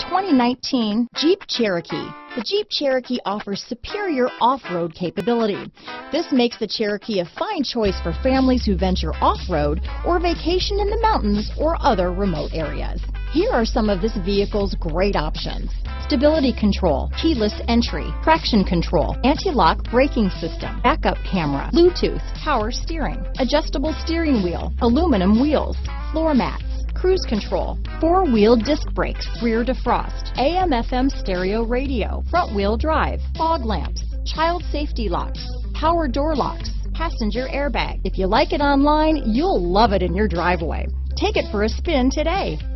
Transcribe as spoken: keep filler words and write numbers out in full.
twenty nineteen Jeep Cherokee. The Jeep Cherokee offers superior off-road capability. This makes the Cherokee a fine choice for families who venture off-road or vacation in the mountains or other remote areas. Here are some of this vehicle's great options: stability control, keyless entry, traction control, anti-lock braking system, backup camera, Bluetooth, power steering, adjustable steering wheel, aluminum wheels, floor mats, cruise control, four-wheel disc brakes, rear defrost, A M F M stereo radio, front-wheel drive, fog lamps, child safety locks, power door locks, passenger airbag. If you like it online, you'll love it in your driveway. Take it for a spin today.